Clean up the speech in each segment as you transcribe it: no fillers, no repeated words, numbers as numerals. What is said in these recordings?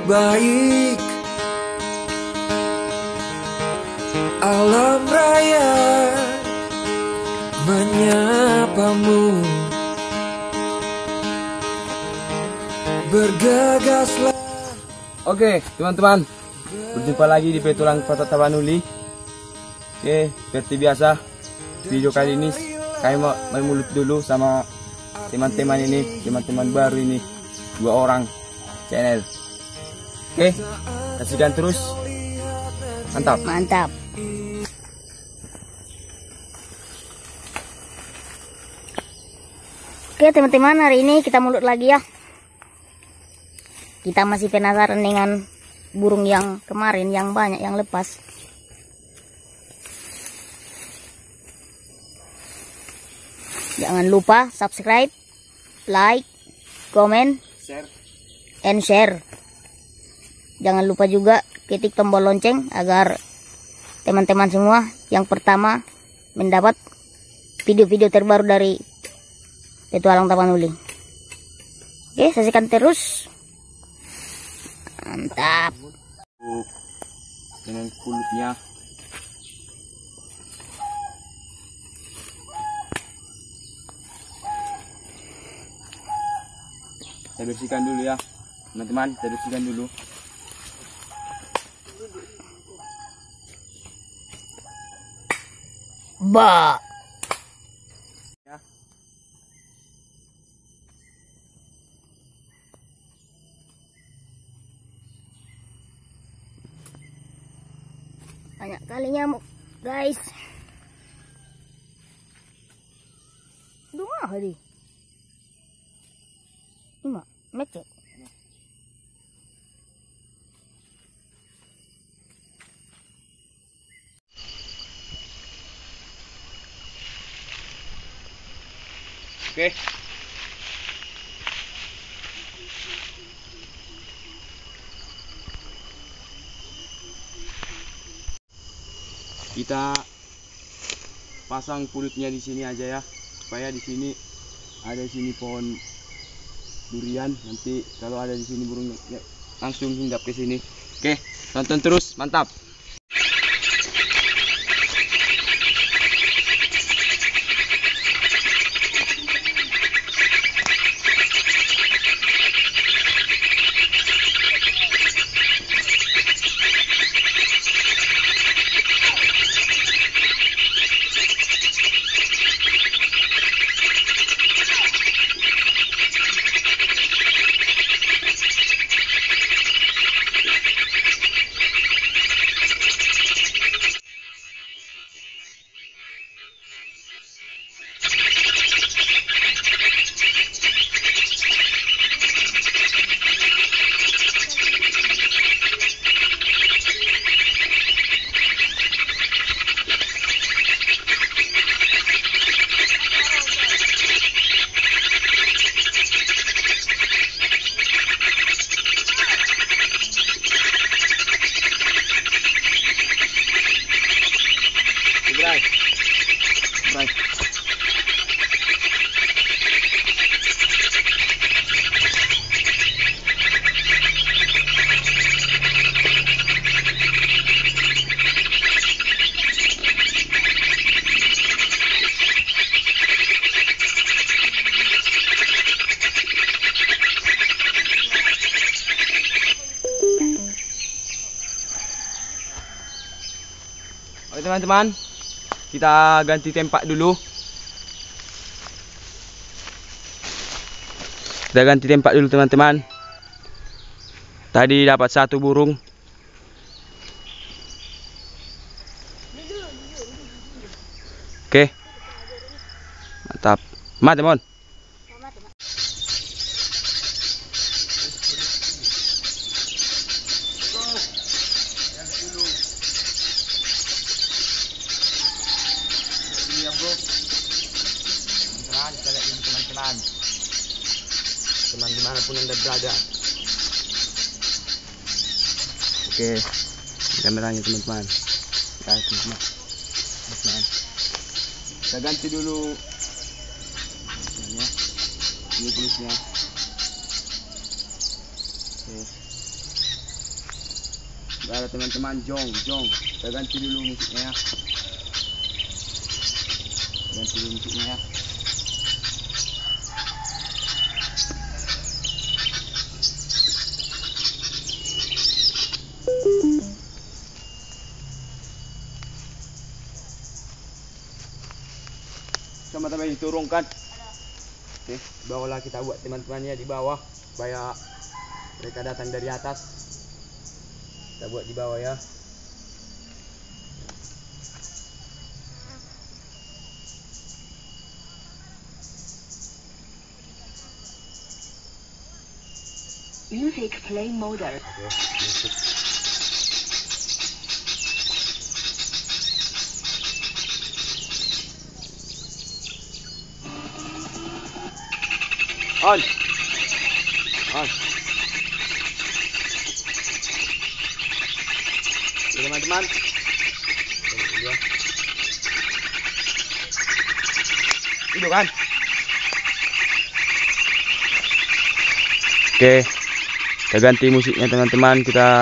baik. Alam raya menyapamu, bergegaslah. Oke teman-teman, berjumpa lagi di Petualang Kota Tapanuli. Oke, seperti biasa video kali ini kami mau mulut dulu sama teman-teman ini, teman-teman baru ini, 2 orang channel. Oke, saksikan terus. Mantap. Mantap. Oke teman-teman, hari ini kita mulut lagi ya. Kita masih penasaran dengan burung yang kemarin, yang banyak yang lepas. Jangan lupa subscribe, like, comment, and share. Jangan lupa juga ketik tombol lonceng agar teman-teman semua yang pertama mendapat video-video terbaru dari Petualang Tapanuli. Oke, saksikan terus. Mantap. Dengan kulitnya. Saya bersihkan dulu ya, teman-teman. Saya bersihkan dulu. Ba. Ya. Banyak kali nyamuk, guys. Dua hari. Ima, mecet. Oke. Kita pasang kulitnya di sini aja ya, supaya di sini ada pohon durian. Nanti kalau ada di sini burung ya, langsung hinggap ke sini. Oke, tonton terus, mantap. Baik. Oke teman-teman, kita ganti tempat dulu. Kita ganti tempat dulu teman-teman. Tadi dapat 1 burung. Oke. Mantap. Mantap, Mon. Teman dimanapun anda berada. Oke, kameranya teman-teman. Kita ganti dulu ini kulitnya. Oke. Ada teman-teman, jong. Kita ganti dulu musiknya ya. Ganti dulu musiknya ya. Sama-sama diturunkan. Oke, bawalah kita buat teman-temannya di bawah supaya mereka datang dari atas. Kita buat di bawah ya. Music play mode. Oke, musik. On. Oke, teman-teman. Itu kan. Oke, kita ganti musiknya teman-teman. Kita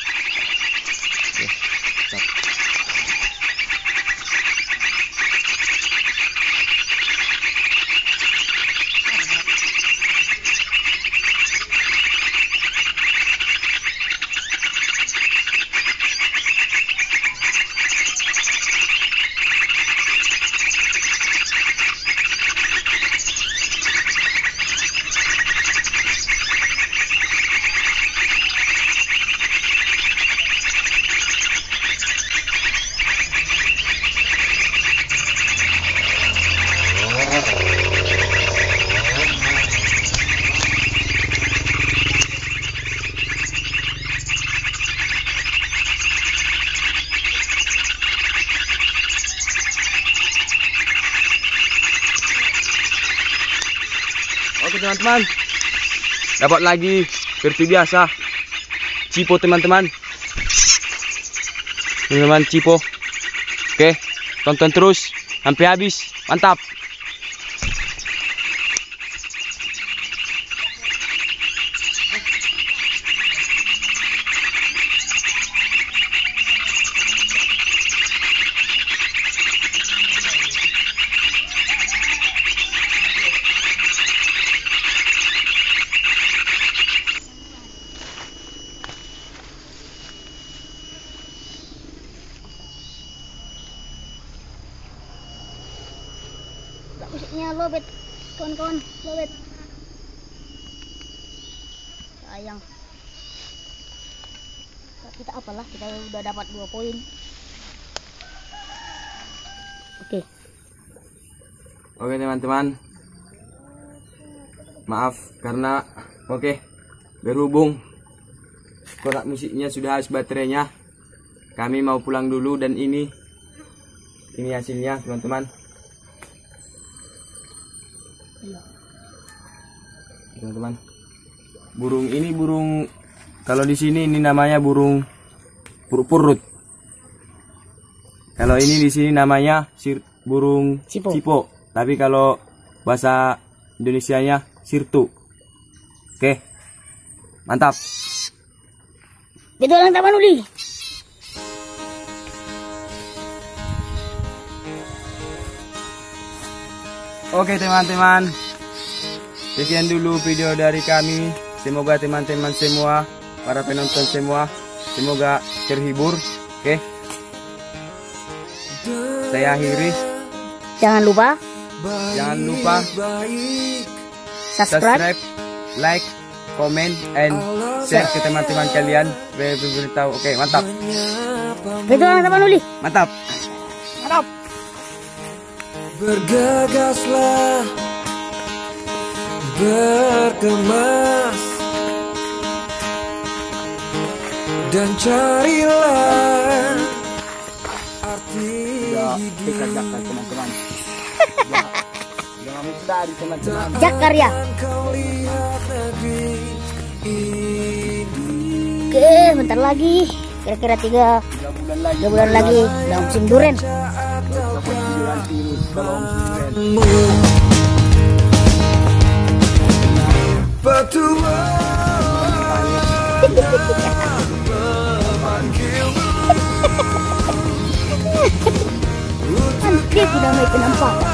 oke teman-teman, dapat lagi seperti biasa cipo teman-teman, cipo. Oke, tonton terus sampai habis, mantap. Musiknya lobet, kawan-kawan, lobet. Sayang. Kita apalah, kita udah dapat 2 poin. Oke teman-teman, maaf karena berhubung kotak musiknya sudah habis baterainya, kami mau pulang dulu dan ini hasilnya teman-teman. Teman-teman, burung ini kalau di sini ini namanya burung purut. Kalau ini di sini namanya burung cipo. Tapi kalau bahasa Indonesianya sirtu. Oke, mantap. Petualang Tapanuli. Oke teman-teman, sekian dulu video dari kami. Semoga teman-teman semua, para penonton semua, semoga terhibur. Oke, saya akhiri. Jangan lupa subscribe, like, comment, and share ke teman-teman kalian. Beritahu. Oke, mantap. Petualang Tapanuli. Mantap. Bergegaslah, berkemas, dan carilah arti hidup. Teman-teman. Jangan mustahil teman-teman. Jakarya. Kau lihat negeri ini. Oke, bentar lagi. Kira-kira 3 bulan lagi udah musim duren. Petualang Dia sudah mulai penampakan.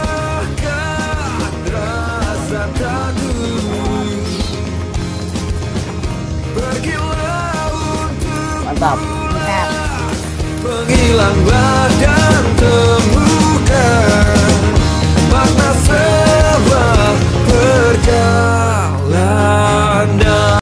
rasa takut. Pergilah untuk Mantap. Mantap. menghilang badan temu.